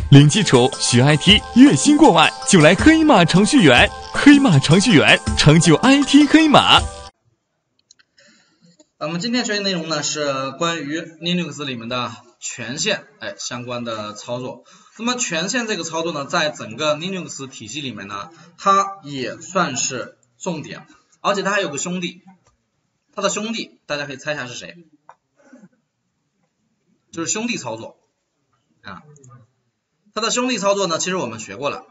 零基础学 IT， 月薪过万就来黑马程序员。黑马程序员，成就 IT 黑马。 我们今天学习内容呢是关于 Linux 里面的权限相关的操作。那么权限这个操作呢，在整个 Linux 体系里面呢，它也算是重点，而且它还有个兄弟，它的兄弟大家可以猜一下是谁？就是兄弟操作啊。它的兄弟操作呢，其实我们学过了。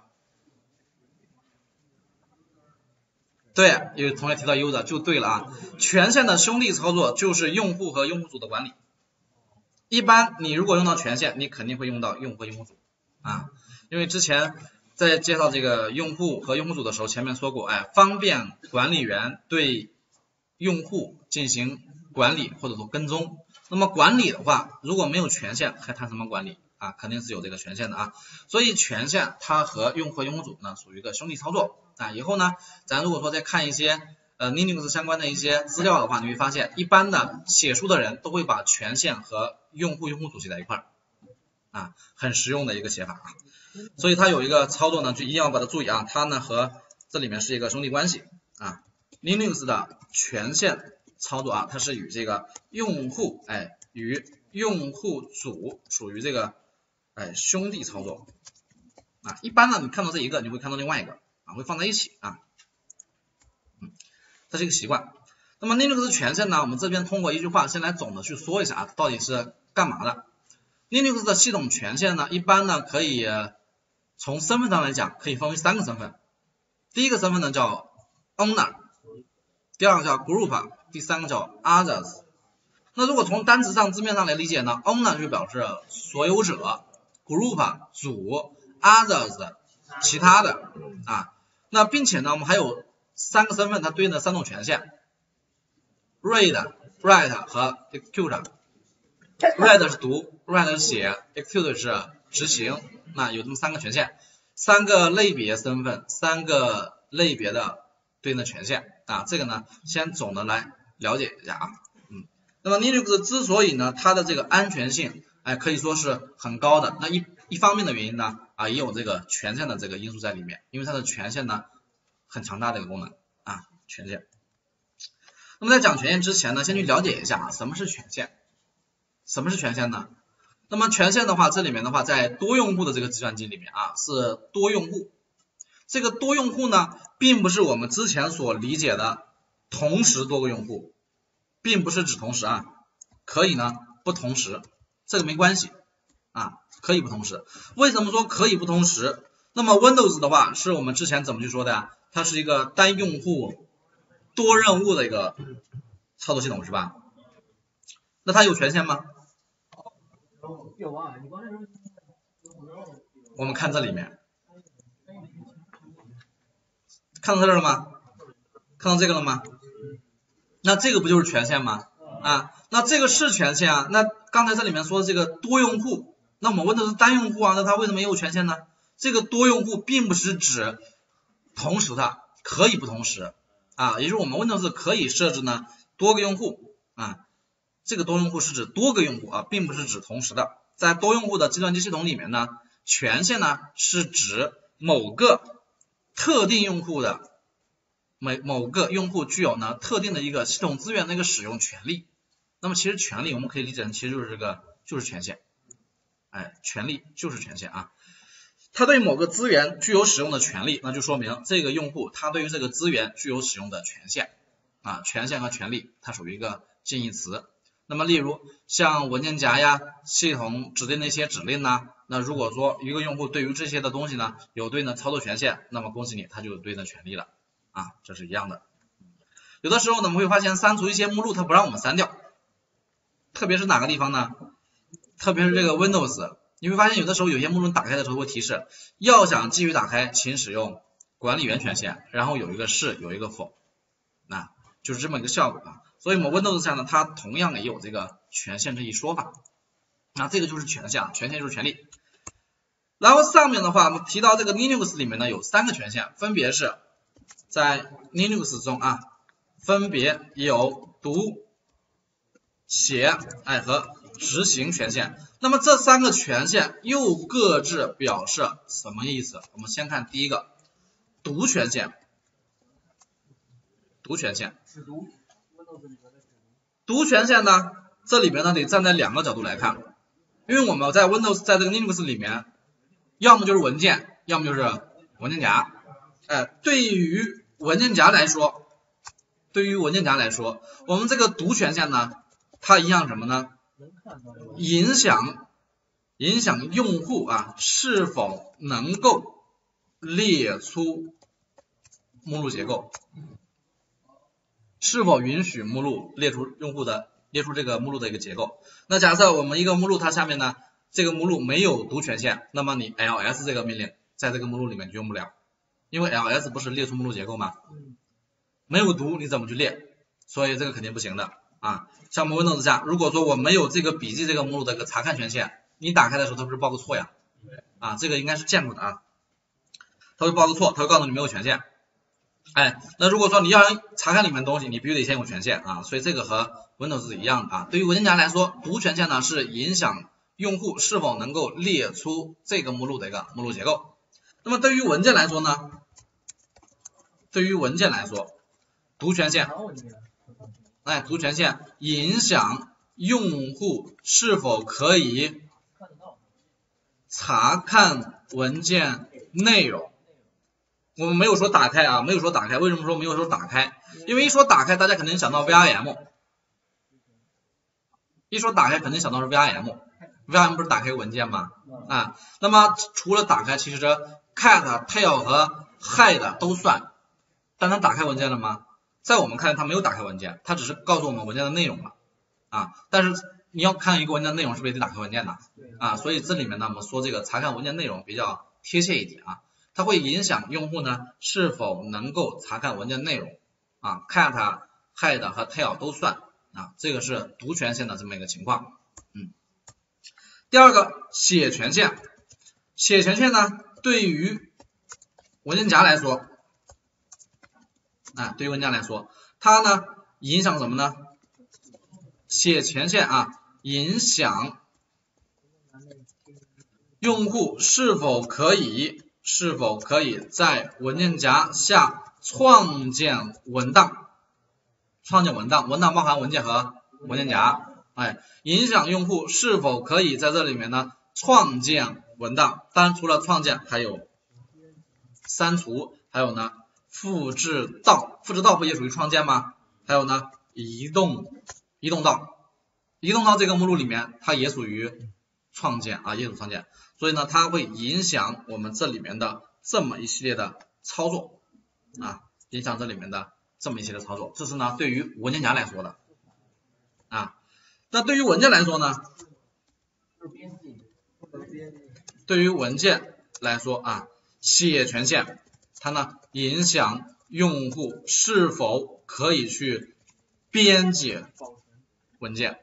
对，有同学提到user就对了啊。权限的兄弟操作就是用户和用户组的管理。一般你如果用到权限，你肯定会用到用户和用户组啊，因为之前在介绍这个用户和用户组的时候，前面说过，方便管理员对用户进行管理或者说跟踪。那么管理的话，如果没有权限，还谈什么管理啊？肯定是有这个权限的啊。所以权限它和用户和用户组呢属于一个兄弟操作啊。以后呢，咱如果说再看一些Linux 相关的一些资料的话，你会发现一般的写书的人都会把权限和用户组写在一块儿啊，很实用的一个写法啊。所以它有一个操作呢，就一定要把它注意啊，它呢和这里面是一个兄弟关系啊。Linux 的权限操作啊，它是与这个用户与用户组属于这个兄弟操作啊。一般呢，你看到这一个，你会看到另外一个啊，会放在一起啊。这是一个习惯。那么 Linux 权限呢，我们这边通过一句话先来总的去说一下啊，到底是干嘛的。Linux 的系统权限呢，一般呢可以从身份上来讲，可以分为3个身份。第一个身份呢叫 owner， 第二个叫 group， 第三个叫 others。那如果从单词上字面上来理解呢， owner 就表示所有者， group 组， others 其他的啊。那并且呢，我们还有3个身份，它对应的3种权限 read write 和 execute。read 是读， write 是写， execute 是执行。那有这么3个权限，3个类别身份，3个类别的对应的权限啊。这个呢先总的来了解一下啊。那么 Linux 之所以呢它的这个安全性可以说是很高的，那一方面的原因呢也有这个权限的这个因素在里面，因为它的权限呢很强大的一个功能啊，权限。那么在讲权限之前呢，先去了解一下什么是权限。什么是权限呢？那么权限的话，这里面的话，在多用户的这个计算机里面啊，是多用户。这个多用户呢，并不是我们之前所理解的同时多个用户，并不是指同时啊，可以呢不同时，这个没关系啊，可以不同时。为什么说可以不同时？那么 Windows 的话，是我们之前怎么去说的呀？它是一个单用户多任务的一个操作系统是吧？那它有权限吗？ 有啊， 我们看这里面，看到这儿了吗？看到这个了吗？那这个不就是权限吗？啊，那这个是权限啊。那刚才这里面说的这个多用户，那我们问的是单用户啊，那它为什么也有权限呢？这个多用户并不是指同时的，可以不同时啊，也就是我们问的是可以设置呢多个用户啊。这个多用户是指多个用户啊，并不是指同时的。在多用户的计算机系统里面呢，权限呢是指某个特定用户的某个用户具有呢特定的一个系统资源的一个使用权利。那么其实权利我们可以理解成其实就是这个就是权限，权利就是权限啊。他对某个资源具有使用的权利，那就说明这个用户他对于这个资源具有使用的权限啊。权限和权利它属于一个近义词。那么例如像文件夹呀，系统指定的一些指令呐，那如果说一个用户对于这些的东西呢有对应的操作权限，那么恭喜你，他就有对应的权利了啊，这是一样的。有的时候呢我们会发现删除一些目录它不让我们删掉，特别是哪个地方呢？特别是这个 Windows， 你会发现有的时候有些目录打开的时候会提示要想继续打开请使用管理员权限，然后有一个是有一个否，那就是这么一个效果啊。所以我们 Windows 上呢它同样也有这个权限这一说法，那这个就是权限，权限就是权利。然后上面的话我们提到这个 Linux 里面呢有3个权限，分别是在 Linux 中分别有读写和执行权限。那么这3个权限又各自表示什么意思？我们先看第一个，读权限。读权限，读权限呢，这里边呢得站在2个角度来看，因为我们在 Windows 在这个 Linux 里面，要么就是文件，要么就是文件夹。对于文件夹来说，我们这个读权限呢，它影响什么呢？影响用户啊是否能够列出目录结构，是否允许目录列出这个目录的一个结构。那假设我们一个目录它下面呢，这个目录没有读权限，那么你 ls 这个命令在这个目录里面就用不了，因为 ls 不是列出目录结构吗？没有读你怎么去列？所以这个肯定不行的啊。像我们 Windows 下，如果说我没有这个笔记这个目录的一个查看权限，你打开的时候它不是报个错呀？啊，这个应该是见过的啊，它会报个错，它会告诉你没有权限。那如果说你要查看里面的东西，你必须得先有权限啊，所以这个和 Windows 是一样的啊。对于文件夹来说，读权限呢是影响用户是否能够列出这个目录的一个目录结构。那么对于文件来说呢？读权限，读权限影响用户是否可以查看文件内容。我们没有说打开啊，为什么说没有说打开？因为一说打开，大家肯定想到 VRM， 一说打开肯定想到是 VRM 不是打开文件吗？那么除了打开，其实 cat、tail 和 hide 都算，但它打开文件了吗？在我们看来，它没有打开文件，它只是告诉我们文件的内容了啊。但是你要看一个文件的内容，是不是也得打开文件的啊？所以这里面呢，我们说这个查看文件内容比较贴切一点啊。它会影响用户呢是否能够查看文件内容啊 ，cat、hide 和 tail 都算啊，这个是读权限的这么一个情况。第二个写权限，写权限呢对于文件夹来说，它呢影响什么呢？写权限影响用户是否可以在文件夹下创建文档，文档包含文件和文件夹，影响用户是否可以在这里面呢创建文档。当然除了创建，还有删除，还有呢复制到不也属于创建吗？还有呢移动到这个目录里面，它也属于创建啊，所以呢它会影响我们这里面的这么一系列的操作啊，这是呢对于文件夹来说的啊。那对于文件来说呢，写权限它呢影响用户是否可以去编辑文件，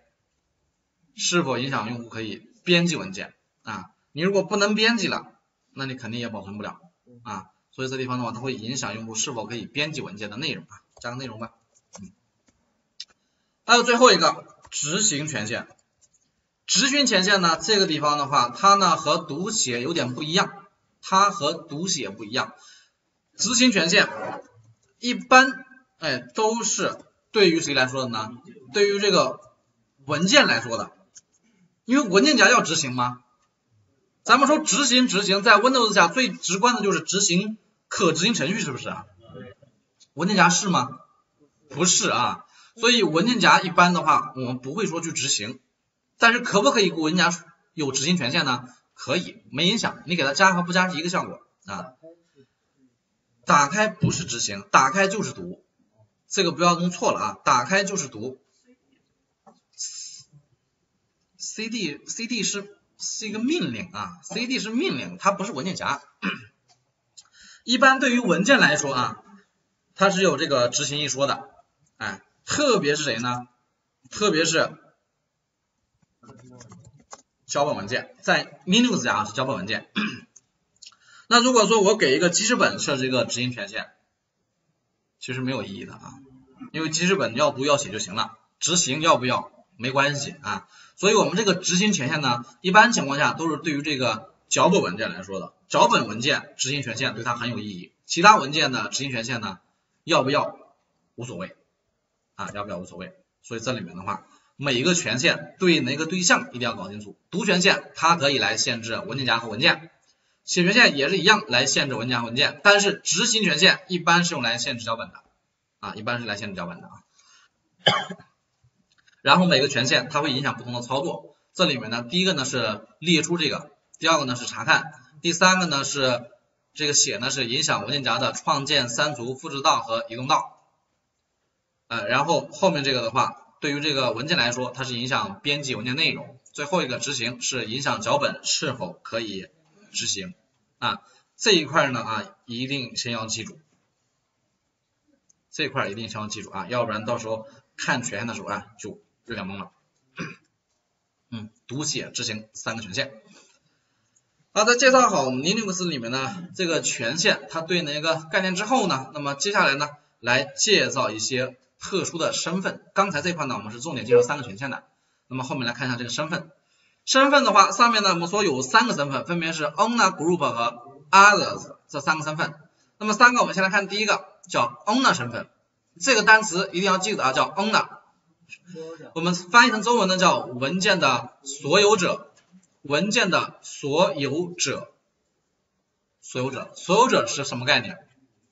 啊？你如果不能编辑了，那你肯定也保存不了啊。所以这地方的话，它会影响用户是否可以编辑文件的内容啊，加个内容吧。还有最后一个执行权限。执行权限呢，这个地方的话，它呢和读写有点不一样，执行权限一般都是对于谁来说的呢？对于这个文件来说的，因为文件夹要执行吗？咱们说执行，在 Windows 下最直观的就是执行可执行程序，是不是啊？文件夹是吗？不是啊。所以文件夹一般的话，我们不会说去执行，但是可不可以文件夹有执行权限呢？可以，没影响，你给它加和不加是一个效果啊。打开不是执行，打开就是读，这个不要弄错了啊，打开就是读。CD 是一个命令啊 ，CD 是命令，它不是文件夹。一般对于文件来说啊，它是有这个执行一说的，特别是谁呢？特别是脚本文件，在 Linux 下是脚本文件。那如果说我给一个记事本设置一个执行权限，其实没有意义的啊，因为记事本要读要写就行了，执行要不要没关系啊。所以我们这个执行权限呢，一般情况下都是对于这个脚本文件来说的，脚本文件执行权限对它很有意义，其他文件的执行权限呢，要不要无所谓啊，要不要无所谓。所以这里面的话，每一个权限对应的一个对象一定要搞清楚。读权限它可以来限制文件夹和文件，写权限也是一样来限制文件夹和文件，但是执行权限一般是用来限制脚本的啊，一般是来限制脚本的啊。然后每个权限它会影响不同的操作，这里面呢，第一个呢是列出这个，第二个呢是查看，第三个呢是这个写呢是影响文件夹的创建、删除、复制到和移动到。然后后面这个的话，对于这个文件来说，它是影响编辑文件内容。最后一个执行是影响脚本是否可以执行啊。这一块呢一定先要记住，这一块一定先要记住啊，要不然到时候看权限的时候就有点懵了。读写执行3个权限。在介绍好我们 Linux 里面呢这个权限它对应的一个概念之后呢，那么接下来呢来介绍一些特殊的身份。刚才这块呢我们是重点介绍3个权限的，那么后面来看一下这个身份。身份的话，上面呢我们说有3个身份，分别是 Owner Group 和 Others 这3个身份。那么3个我们先来看第一个叫 Owner 身份，这个单词一定要记得叫 Owner， 我们翻译成中文呢叫文件的所有者，文件的所有者。所有者是什么概念？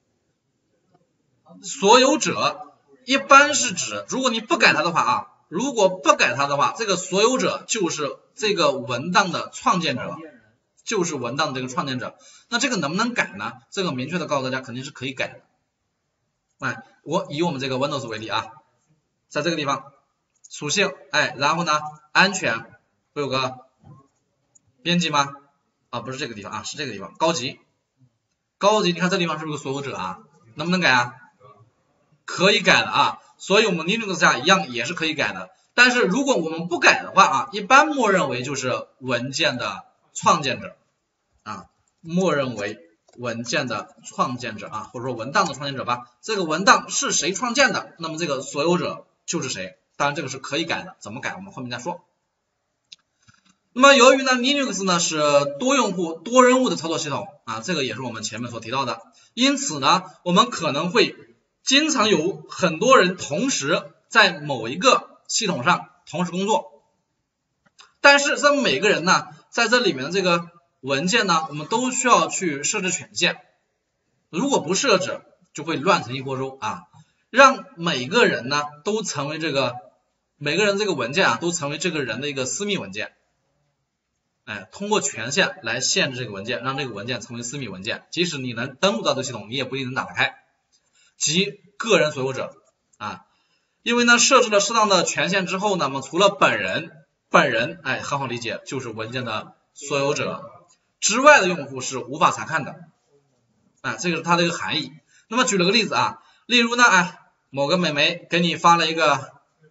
所有者一般是指，如果你不改它的话如果不改它的话，这个所有者就是这个文档的创建者，就是文档的这个创建者。那这个能不能改呢？这个明确的告诉大家肯定是可以改的。我以我们这个 Windows 为例在这个地方属性然后呢安全会有个编辑吗？不是这个地方是这个地方高级，你看这地方是不是所有者能不能改可以改的所以我们 Linux 下一样也是可以改的，但是如果我们不改的话一般默认为就是文件的创建者默认为文件的创建者或者说文档的创建者吧。这个文档是谁创建的，那么这个所有者就是谁。当然这个是可以改的，怎么改我们后面再说。那么由于呢 Linux 呢是多用户多任务的操作系统这个也是我们前面所提到的，因此呢我们可能会经常有很多人同时在某一个系统上同时工作，但是这每个人呢在这里面的这个文件呢我们都需要去设置权限，如果不设置就会乱成一锅粥让每个人呢都成为每个人这个文件都成为这个人的一个私密文件。通过权限来限制这个文件，让这个文件成为私密文件，即使你能登录到这个系统，你也不一定能打得开，即个人所有者因为呢设置了适当的权限之后呢，除了本人很好理解，就是文件的所有者之外的用户是无法查看的这个是它的一个含义。那么举了个例子例如呢某个美眉给你发了一个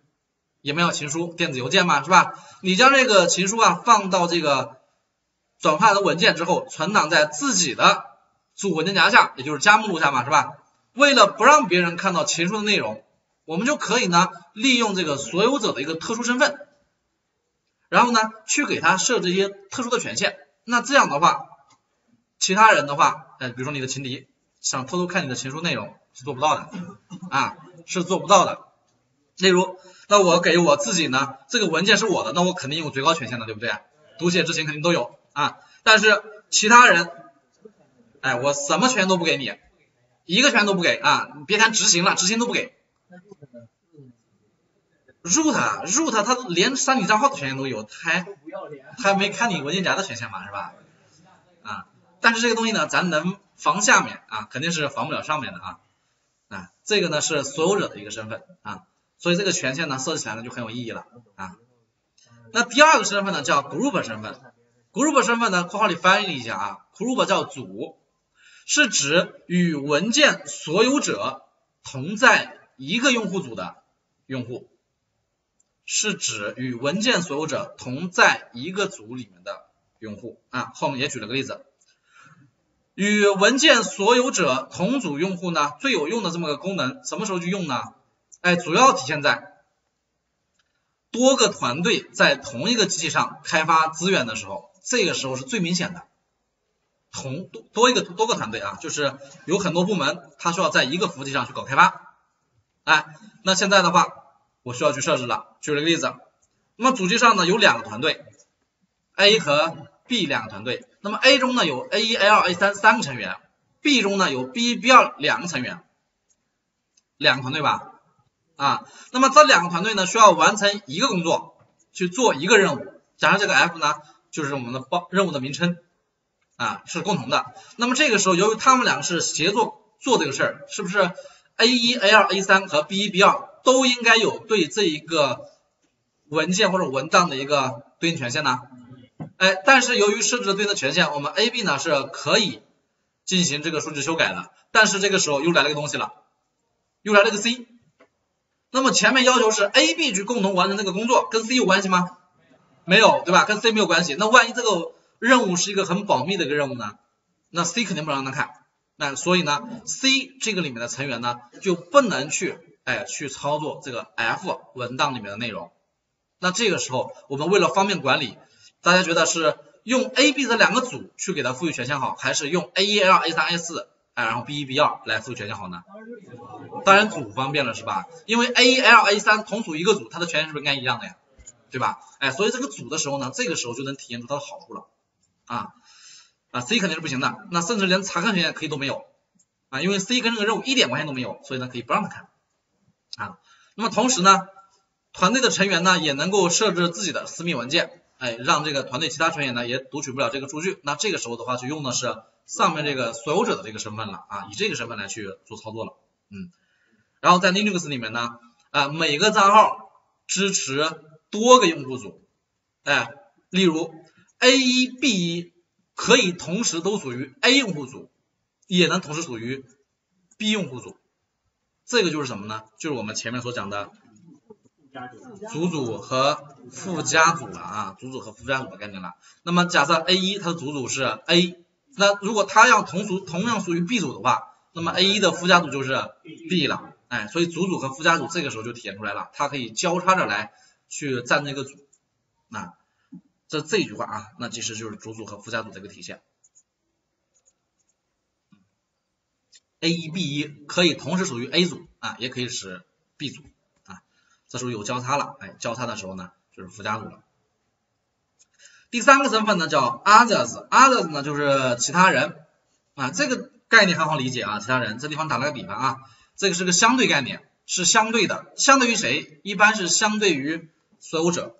email情书，电子邮件嘛是吧？你将这个情书放到这个转化的文件之后，存档在自己的主文件夹下，也就是加目录下嘛是吧？为了不让别人看到情书的内容，我们就可以呢利用这个所有者的一个特殊身份，然后呢去给他设置一些特殊的权限。那这样的话，其他人的话比如说你的情敌想偷偷看你的情书内容是做不到的是做不到的。例如那我给我自己呢这个文件是我的，那我肯定有最高权限的，对不对？读写执行肯定都有但是其他人我什么权都不给你，一个权都不给你别谈执行了，执行都不给。root 他连删你账号的权限都有，他还没看你文件夹的权限嘛是吧但是这个东西呢咱能防下面肯定是防不了上面的这个呢是所有者的一个身份所以这个权限呢设计起来呢就很有意义了那第二个身份呢叫 group 身份。 group 身份呢括号里翻译一下group 叫组，是指与文件所有者同在一个用户组的用户，是指与文件所有者同在一个组里面的用户后面也举了个例子，与文件所有者同组用户呢最有用的这么个功能什么时候去用呢主要体现在多个团队在同一个机器上开发资源的时候，这个时候是最明显的。多个团队啊，就是有很多部门，它需要在一个服务器上去搞开发。哎，那现在的话，我需要去设置了。举了个例子，那么主机上呢有2个团队 ，A 和 B 2个团队。那么 A 中呢有 A1、A2、A3 3个成员 ，B 中呢有 B1、B2 2个成员，2个团队吧。啊，那么这2个团队呢需要完成一个工作，去做一个任务。假设这个 F 呢就是我们的任务的名称啊，是共同的。那么这个时候由于他们2个是协作做这个事儿，是不是 A1、A2、A3 和 B1、B2 都应该有对这一个文件或者文档的一个对应权限呢？哎，但是由于设置了对应的权限，我们 A、B 呢是可以进行这个数据修改的。但是这个时候又来了个东西了，又来了个 C。那么前面要求是 A、B 去共同完成这个工作，跟 C 有关系吗？没有，对吧？跟 C 没有关系。那万一这个任务是一个很保密的一个任务呢？那 C 肯定不让他看。那所以呢 ，C 这个里面的成员呢就不能去操作这个 F 文档里面的内容。那这个时候我们为了方便管理，大家觉得是用 A、B 这2个组去给它赋予权限好，还是用 A1、A2、A3、A4 然后 B1、B2 来赋予权限好呢？当然组方便了是吧？因为 A1、A2、A3 同属一个组，它的权限是不是应该一样的呀？对吧？所以这个组的时候呢，这个时候就能体现出它的好处了C 肯定是不行的，那甚至连查看权限可以都没有因为 C 跟这个任务一点关系都没有，所以呢可以不让他看那么同时呢，团队的成员呢也能够设置自己的私密文件，让这个团队其他成员呢也读取不了这个数据。那这个时候的话就用的是上面这个所有者的这个身份了以这个身份来去做操作了。然后在 Linux 里面呢每个账号支持多个用户组，例如 A1、B1 可以同时都属于 A 用户组，也能同时属于 B 用户组。这个就是什么呢？就是我们前面所讲的主组和附加组了主组和附加组的概念了。那么假设 A1 它的主组是 A， 那如果它要同样属于 B 组的话，那么 A1 的附加组就是 B 了。所以主组和附加组这个时候就体现出来了，它可以交叉着来去占这个组。这一句话那其实就是主组和附加组的一个体现。A1、B1 可以同时属于 A 组也可以是 B 组这时候有交叉了，交叉的时候呢就是附加组了。第3个身份呢叫 others 呢就是其他人这个概念很好理解其他人这地方打了个比方这个是个相对概念，是相对的，相对于谁？一般是相对于所有者，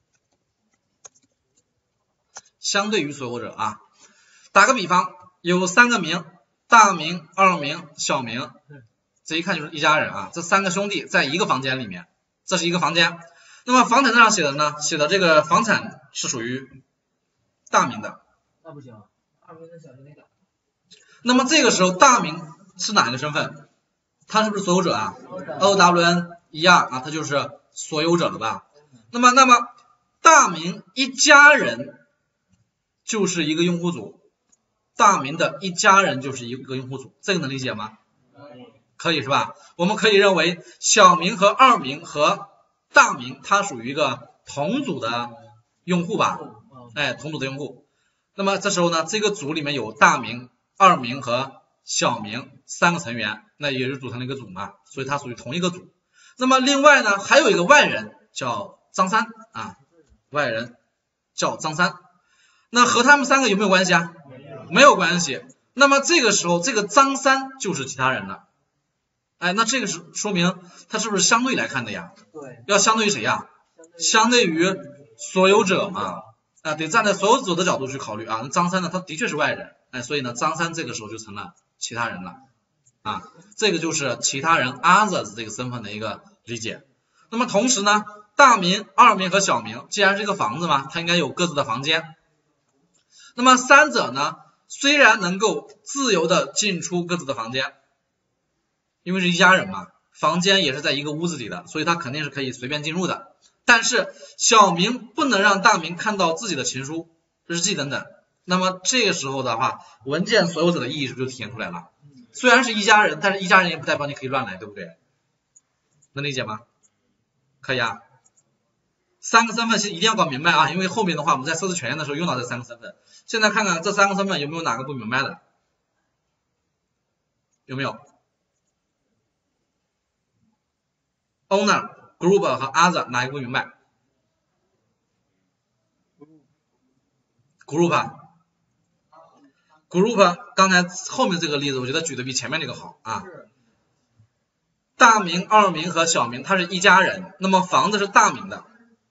相对于所有者打个比方，有3个名，大名、二名、小名，这一看就是一家人这3个兄弟在一个房间里面，这是一个房间。那么房产证上写的呢？写的这个房产是属于大名的。 那不行，二名跟小名那个。 那么这个时候大名是哪一个身份？他是不是所有者OWN1R他就是所有者了吧？那么大名一家人就是一个用户组，大名的一家人就是一个用户组，这个能理解吗？可以是吧？我们可以认为小名和二名和大名它属于一个同组的用户吧？同组的用户。那么这时候呢，这个组里面有大名、二名和小名3个成员，那也就组成了一个组嘛，所以它属于同一个组。那么另外呢，还有一个外人叫张三外人叫张三，那和他们3个有没有关系没有关系。那么这个时候这个张三就是其他人了。那这个是说明它是不是相对来看的呀？ 对。 要相对于谁呀？相对于所有者嘛。得站在所有者的角度去考虑那张三呢，他的确是外人，所以呢，张三这个时候就成了其他人了这个就是其他人 others 这个身份的一个理解。那么同时呢，大名、二名和小名既然是一个房子嘛，它应该有各自的房间。那么3者呢，虽然能够自由的进出各自的房间，因为是一家人嘛，房间也是在一个屋子里的，所以他肯定是可以随便进入的。但是小名不能让大名看到自己的情书、日记等等。那么这个时候的话，文件所有者的意义是不是就体现出来了？虽然是一家人，但是一家人也不代表你可以乱来，对不对？能理解吗？可以三个身份其实一定要搞明白啊，因为后面的话我们在设置权限的时候用到这三个身份。现在看看这三个身份有没有哪个不明白的？有没有 ？Owner、Group 和 Other 哪一个不明白 ？Group 刚才后面这个例子我觉得举的比前面那个好啊。大名、二名和小名他是一家人，那么房子是大名的，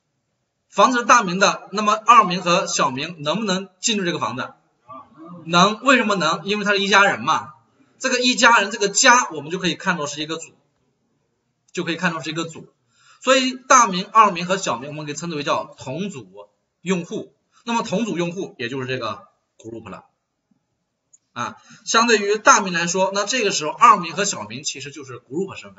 那么二名和小名能不能进入这个房子？能，为什么能？因为他是一家人嘛。这个一家人这个家我们就可以看作是一个组，所以大名、二名和小名我们可以称之为叫同组用户，那么同组用户也就是这个 group 了啊。相对于大名来说，那这个时候二名和小名其实就是 group 身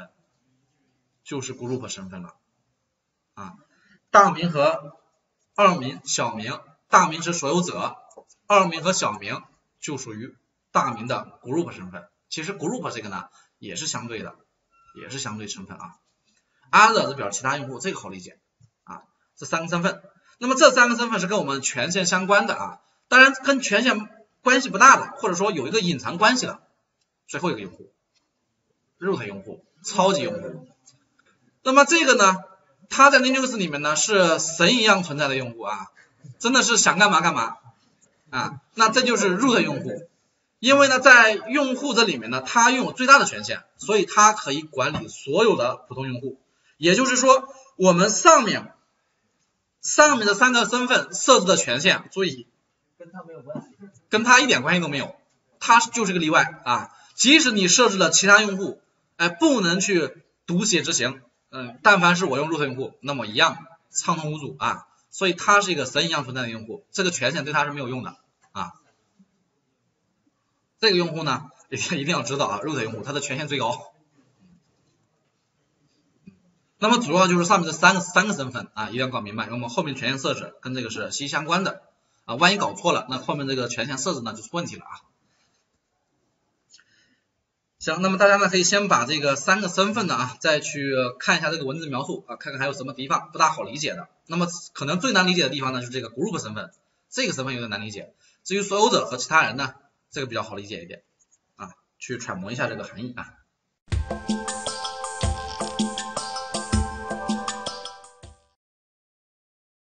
份，了啊。大名和二名、小名，大名是所有者，二名和小名就属于大名的 group 身份。其实 group 这个呢也是相对身份啊。Other 是表示其他用户，这个好理解啊。这三个身份，那么这三个身份是跟我们权限相关的啊，当然跟权限关系不大的，或者说有一个隐藏关系的，最后一个用户 root 用户，超级用户。那么这个呢，它在 Linux 里面呢是神一样存在的用户啊，真的是想干嘛干嘛啊。那这就是 root 用户，因为呢在用户这里面呢，它拥有最大的权限，所以它可以管理所有的普通用户。也就是说，我们上面的三个身份设置的权限，注意， 跟他没有关系， 跟他一点关系都没有，他就是个例外啊。即使你设置了其他用户，不能去读写执行，但凡是我用 root 用户，那么一样畅通无阻啊。所以他是一个神一样存在的用户，这个权限对他是没有用的啊。这个用户呢，一定要知道啊 ，root 用户他的权限最高。那么主要就是上面这三个身份啊，一定要搞明白，因为我们后面权限设置跟这个是息息相关的啊，万一搞错了，那后面这个权限设置呢就出问题了啊。行，那么大家呢可以先把这个三个身份呢再去看一下这个文字描述啊，看看还有什么地方不大好理解的。那么可能最难理解的地方呢就是这个 group 身份，这个身份有点难理解。至于所有者和其他人呢，这个比较好理解一点啊，去揣摩一下这个含义啊。